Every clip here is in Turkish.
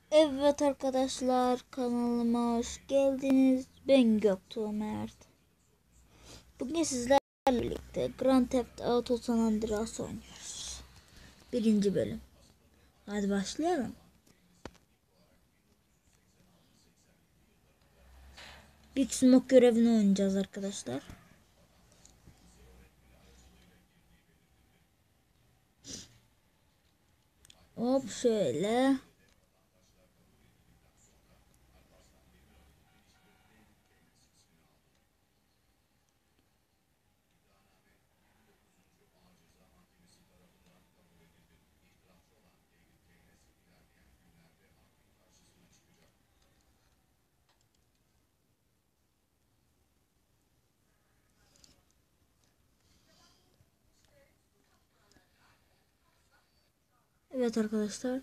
Evet arkadaşlar, kanalıma hoş geldiniz. Ben Göktuğ Mert. Bugün sizlerle birlikte Grand Theft Auto San Andreas oynuyoruz. Birinci bölüm. Hadi başlayalım. Big Smoke görevini oynayacağız arkadaşlar. Hop şöyle. Evet arkadaşlar.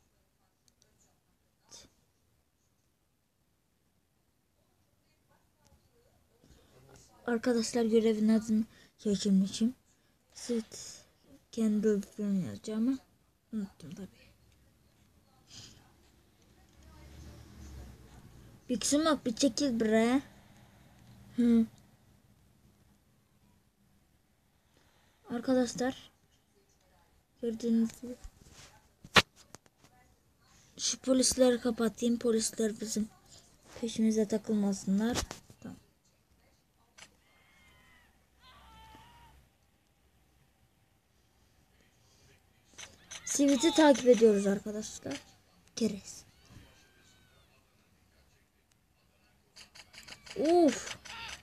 Arkadaşlar görevin adını seçmişim. Sit Candle Film yazacağımı unuttum tabii. Big Smoke bir çekil bre. Hı. Arkadaşlar gördüğünüz gibi şu polisleri kapatayım, polisler bizim peşimize takılmasınlar. Tamam. Sivit'i takip ediyoruz arkadaşlar. Keres. Uf.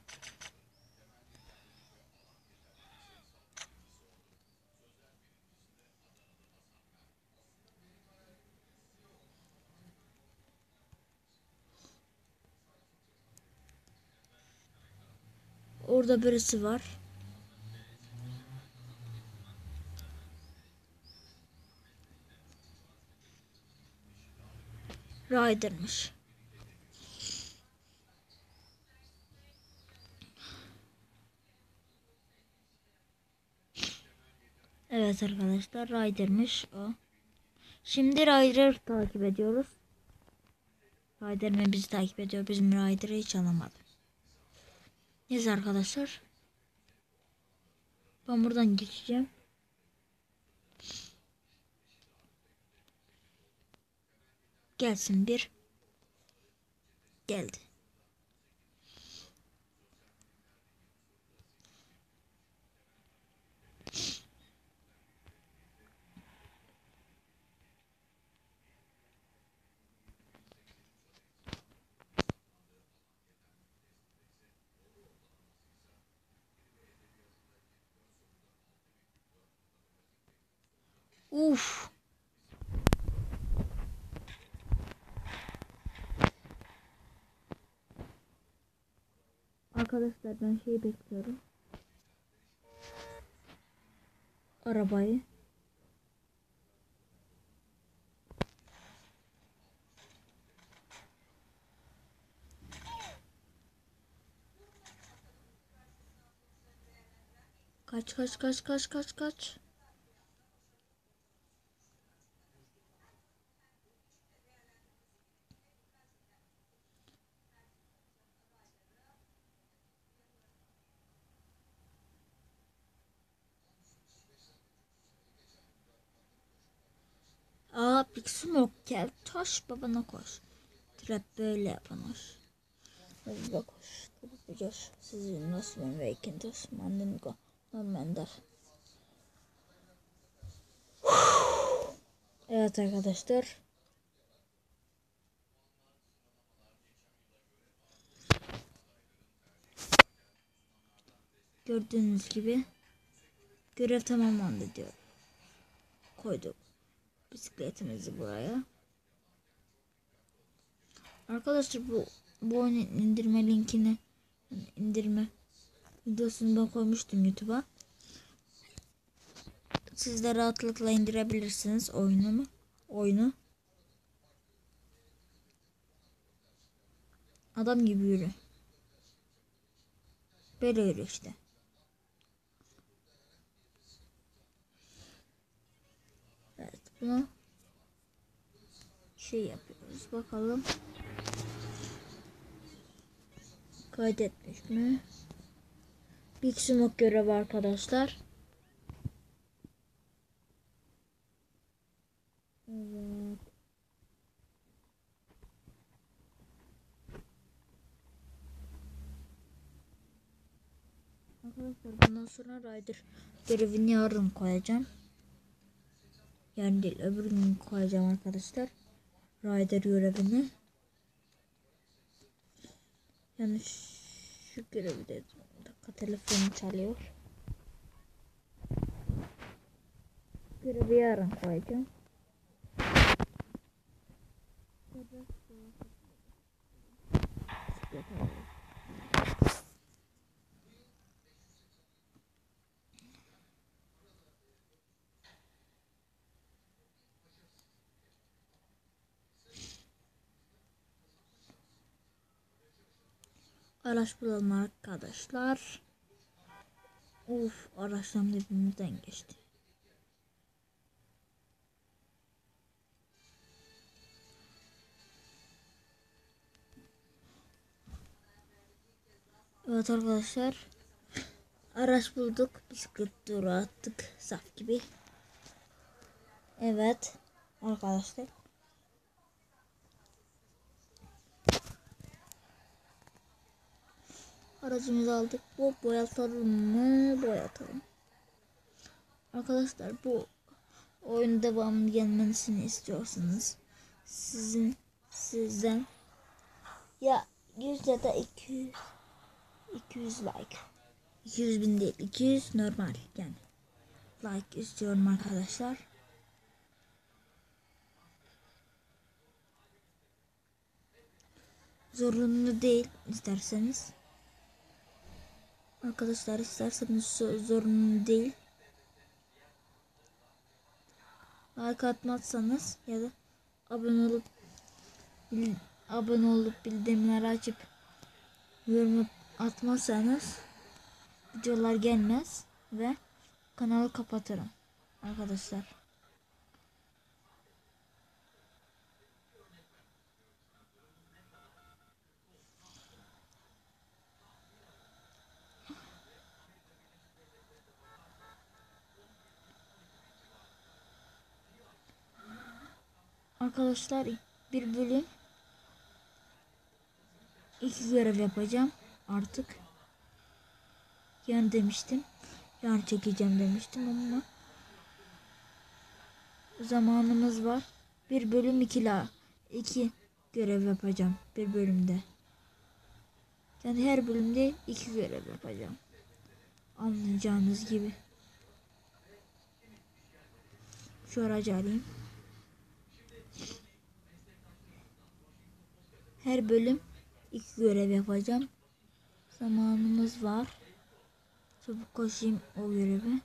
Orada birisi var. Ryder'mış. Evet arkadaşlar, Ryder'mış o. Şimdi Ryder'ı takip ediyoruz. Ryder mi bizi takip ediyor? Bizim Ryder'ı hiç alamadı. Neyse arkadaşlar. Ben buradan geçeceğim. Gelsin bir. Geldi. Uf. Arkadaşlar ben şeyi bekliyorum. Arabayı. Kaç kaç kaç kaç kaç kaç. Aa, Big Smoke gel. Taş babana koş. Trap böyle yapılır. Hadi bak koş. Yapacağız. Sizin nasıl ben ve ikinci Osman Dingo. Normanlar. Evet arkadaşlar. Gördüğünüz gibi görev tamamlandı diyor. Koyduk bisikletimizi buraya. Arkadaşlar bu oyunun indirme linkini, indirme videosunu ben koymuştum YouTube'a. Siz de rahatlıkla indirebilirsiniz oyunu. Adam gibi yürü. Böyle yürü işte. Evet, bunu şey yapıyoruz. Bakalım. Kaydetmiş mi? Big Smoke görevi arkadaşlar. Evet. Arkadaşlar bundan sonra Rider görevini yarın koyacağım. Yani değil, öbür gün koyacağım arkadaşlar. Rider görevini. Yani şu görevi de, bir dakika, telefonum çalıyor. Görevi yarın koyacağım. Araç bulalım arkadaşlar. Of, araçlarım dibimizden geçti. Evet arkadaşlar. Araç bulduk. Bisiklet duru attık. Saf gibi. Evet. Arkadaşlar. Aracımızı aldık. Bu boyatalım mı? Boyatalım. Arkadaşlar bu oyun devamlı gelmesini istiyorsanız sizden ya 100 ya da 200 like. 200 bin değil, 200 normal yani. Like istiyorum arkadaşlar. Zorunlu değil isterseniz. Arkadaşlar isterseniz zorunlu değil. Like atmazsanız ya da abone olup bildirimleri açıp yorum atmazsanız videolar gelmez ve kanalı kapatırım arkadaşlar. Arkadaşlar bir bölüm 2 görev yapacağım artık. Yarın demiştim. Yarın çekeceğim demiştim ama zamanımız var. Bir bölüm 2 görev yapacağım bir bölümde. Yani her bölümde 2 görev yapacağım. Anlayacağınız gibi. Şu aracı alayım. Her bölüm 2 görev yapacağım. Zamanımız var. Çabuk koşayım o görevi.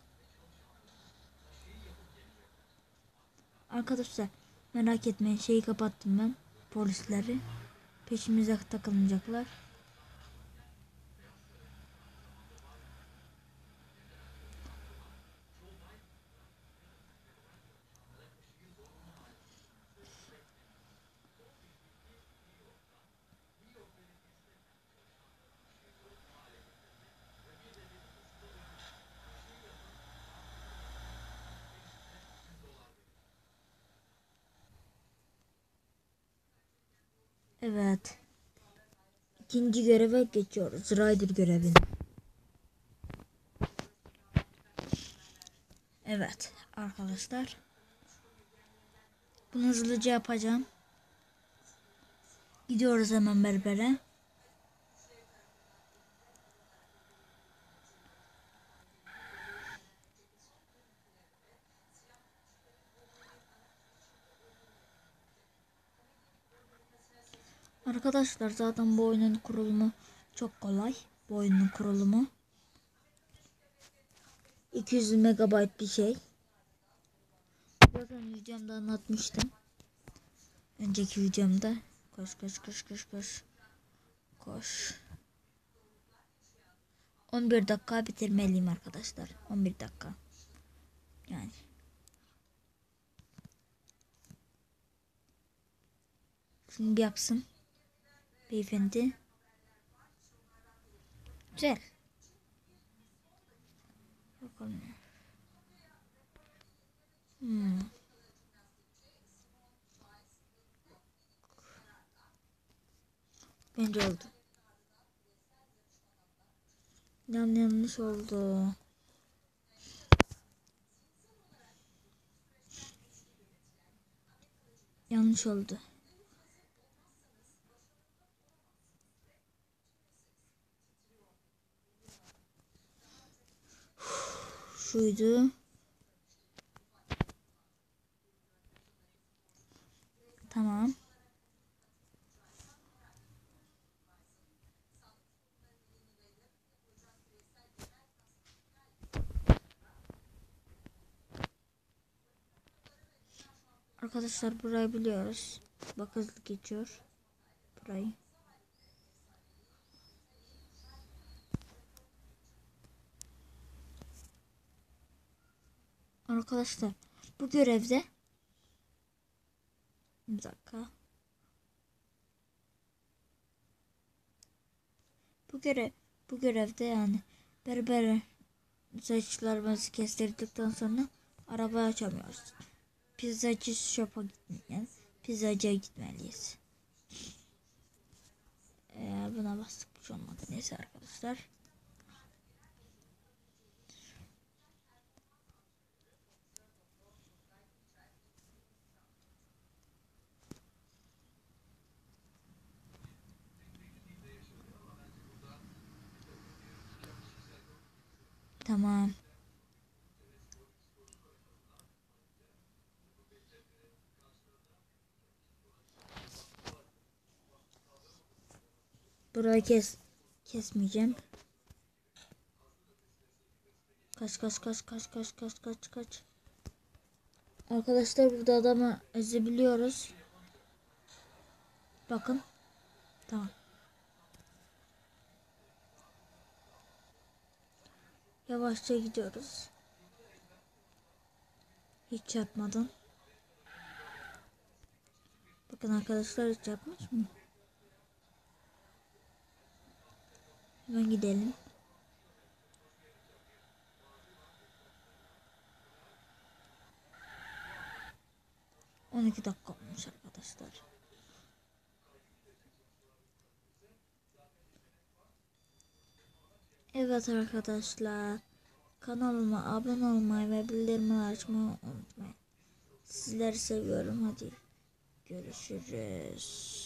Arkadaşlar merak etmeyin, şeyi kapattım ben. Polisleri. Peşimize takılmayacaklar. Evet. İkinci göreve geçiyoruz. Rider görevine. Evet arkadaşlar. Bunu hızlıca yapacağım. Gidiyoruz hemen berbere. Arkadaşlar zaten bu oyunun kurulumu çok kolay. Bu oyunun kurulumu 200 MB bir şey. Zaten videomda anlatmıştım. Önceki videomda. Koş koş koş koş koş. Koş. 11 dakika bitirmeliyim arkadaşlar. 11 dakika. Yani. Şimdi yapsın. Beyefendi. Güzel. Bakalım. Bence oldu. Yanlış oldu. Yanlış oldu. Şuydu. Tamam. Arkadaşlar burayı biliyoruz. Bak hızlı geçiyor. Burayı. Arkadaşlar bu görevde bir dakika. Bu görevde yani berber saçlarımızı kestirdikten sonra arabayı açamıyoruz. Pizzacı shop'a gitmeliyiz. Pizzacıya gitmeliyiz. Buna bastık hiç olmadı. Neyse arkadaşlar. Tamam. Burayı kesmeyeceğim. Kaç. Arkadaşlar burada adamı ezebiliyoruz. Bakın. Tamam. Yavaşça gidiyoruz. Hiç çarpmadan. Bakın arkadaşlar hiç çarpmış mı? Hemen gidelim. On 12 dakika olmuş arkadaşlar. Evet arkadaşlar. Kanalıma abone olmayı ve bildirimleri açmayı unutmayın. Sizleri seviyorum. Hadi görüşürüz.